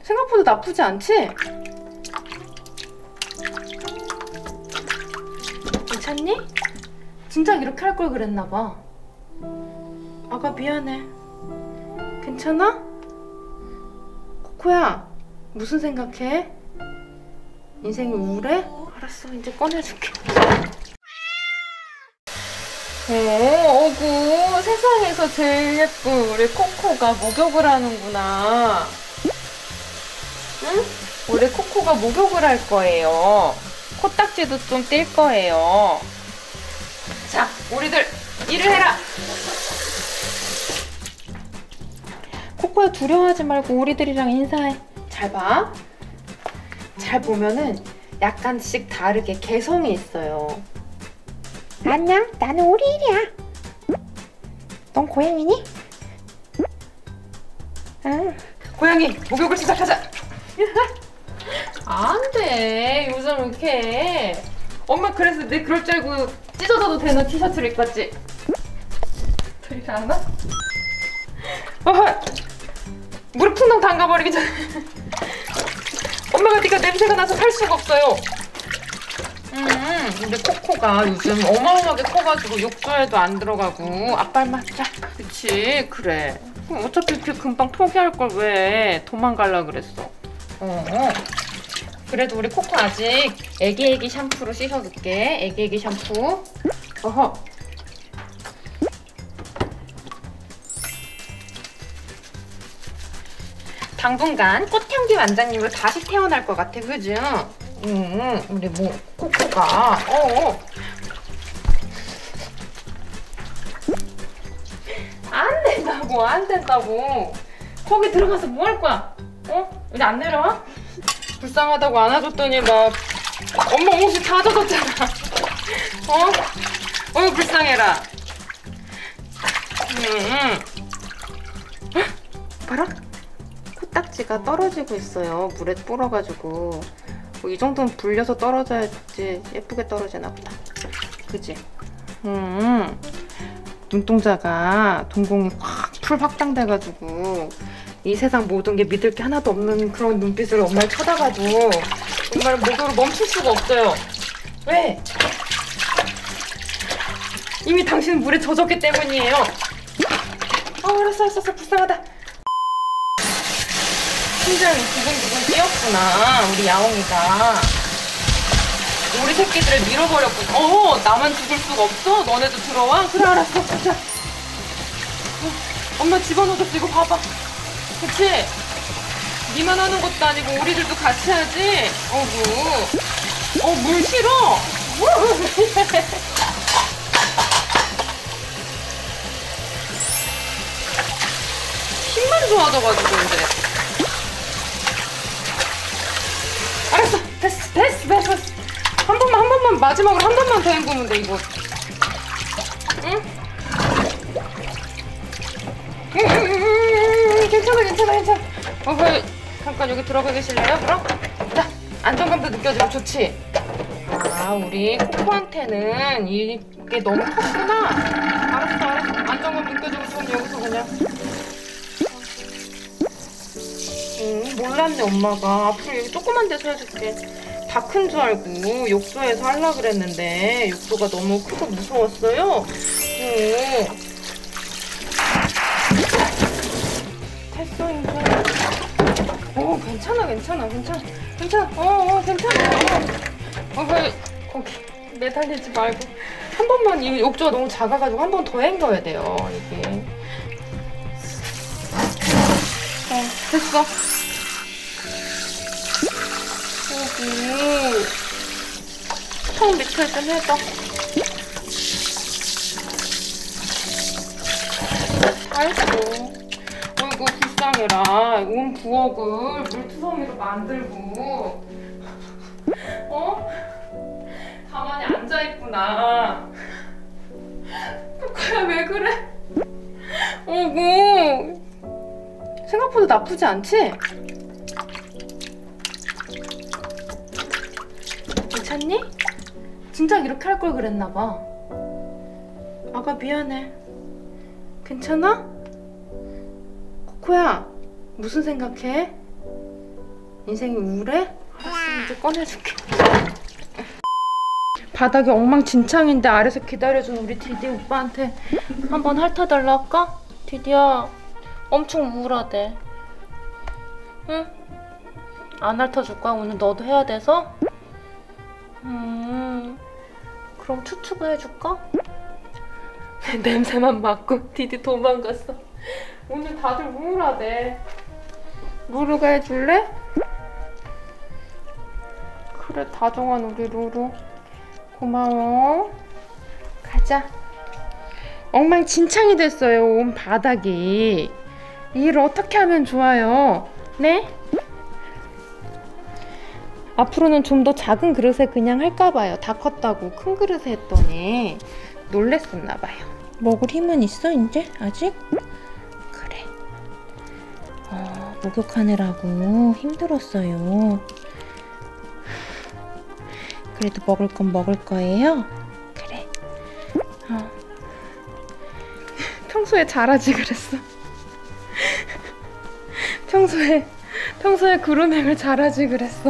생각보다 나쁘지 않지? 괜찮니? 진작 이렇게 할 걸 그랬나 봐. 아가 미안해. 괜찮아? 코코야, 무슨 생각해? 인생이 우울해? 알았어, 이제 꺼내줄게. 어구, 세상에서 제일 예쁜 우리 코코가 목욕을 하는구나. 응? 우리 코코가 목욕을 할 거예요. 코딱지도 좀 뗄 거예요. 자, 우리들 일을 해라. 코코야, 두려워하지 말고 우리들이랑 인사해. 잘 봐. 잘 보면은 약간씩 다르게 개성이 있어요. 안녕, 나는 오리일이야. 넌 고양이니? 응. 고양이, 목욕을 시작하자. 안 돼. 요즘 이렇게. 엄마 그래서 내 그럴 줄 알고 찢어져도 되는 티셔츠를 입고 왔지. 들리지 않아? 물에 풍덩 담가버리기 전에. 엄마가 네가 냄새가 나서 살 수가 없어요. 근데 코코가 요즘 어마어마하게 커가지고 욕조에도 안 들어가고 앞발만 자. 그치, 그래. 어차피 이렇게 금방 포기할 걸 왜 도망갈라 그랬어. 그래도 우리 코코 아직 애기애기 샴푸로 씻어줄게. 애기애기 샴푸. 어허. 당분간 꽃향기 완장님으로 다시 태어날 것 같아, 그죠? 우리 뭐 코코가 안 된다고, 안 된다고. 거기 들어가서 뭐 할 거야? 우리 안 내려와? 불쌍하다고 안아줬더니 막 엄마 옷이 다 젖었잖아. 어휴, 불쌍해라. 봐라, 코딱지가 떨어지고 있어요. 물에 불어가지고. 뭐 이 정도는 불려서 떨어져야지 예쁘게 떨어지나 보다. 그지? 눈동자가 동공이 풀 확장돼가지고 이 세상 모든 게 믿을 게 하나도 없는 그런 눈빛으로 엄마를 쳐다봐도 정말 목욕을 멈출 수가 없어요. 왜? 이미 당신은 물에 젖었기 때문이에요. 알았어, 불쌍하다. 심장이 두근두근 뛰었구나, 우리 야옹이가. 우리 새끼들을 밀어버렸구나. 나만 죽을 수가 없어? 너네도 들어와? 그래, 알았어. 자. 엄마 집어넣어줬어. 이거 봐봐. 그치? 니만 하는 것도 아니고 우리들도 같이 하지? 물 싫어? 힘만 좋아져가지고 이제. 알았어, 됐어. 한 번만 마지막으로 한 번만 더 헹구면 돼, 이거. 응? 괜찮아. 잠깐 여기 들어가 계실래요, 그럼? 자, 안정감도 느껴지고 좋지? 우리 코코한테는 이게 너무 컸구나. 알았어. 안정감 느껴지고 전 여기서 그냥. 몰랐네, 엄마가. 앞으로 여기 조그만 데서 해줄게. 다 큰 줄 알고 욕조에서 하려고 그랬는데 욕조가 너무 크고 무서웠어요. 됐어, 이제. 괜찮아. 왜 거기 매달리지 말고 한 번만. 이 욕조가 너무 작아가지고 한 번 더 헹궈야 돼요, 이게. 됐어. 여기 턱 밑에 좀 해줘. 아이고, 어이구, 불쌍해라. 온 부엌을 물투성이로 만들고 가만히 앉아있구나. 코코야, 왜 그래? 어구, 생각보다 나쁘지 않지? 괜찮니? 진작 이렇게 할 걸 그랬나 봐. 아가 미안해. 괜찮아? 코코야, 무슨 생각해? 인생이 우울해? 알았어, 이제 꺼내줄게. 바닥이 엉망진창인데 아래서 기다려준 우리 디디 오빠한테 한번 핥아달라 할까? 디디야, 엄청 우울하대. 응? 안 핥아줄 거야? 오늘 너도 해야 돼서? 그럼 추추가 해줄까? 냄새만 맡고 디디 도망갔어. 오늘 다들 우울하대. 루루가 해줄래? 그래, 다정한 우리 루루. 고마워. 가자. 엉망진창이 됐어요, 온 바닥이. 이 일을 어떻게 하면 좋아요? 네? 앞으로는 좀 더 작은 그릇에 그냥 할까봐요. 다 컸다고 큰 그릇에 했더니 놀랬었나봐요. 먹을 힘은 있어 이제? 아직? 그래. 목욕하느라고 힘들었어요. 그래도 먹을 건 먹을 거예요? 그래. 평소에 잘하지 그랬어. 평소에 그루맹을 잘하지 그랬어.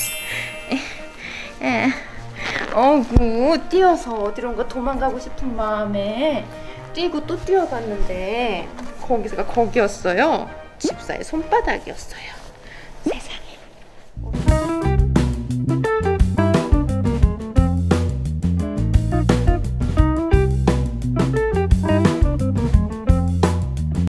어구, 뛰어서 어디론가 도망가고 싶은 마음에 뛰고 또 뛰어갔는데 거기가 거기였어요. 집사의 손바닥이었어요.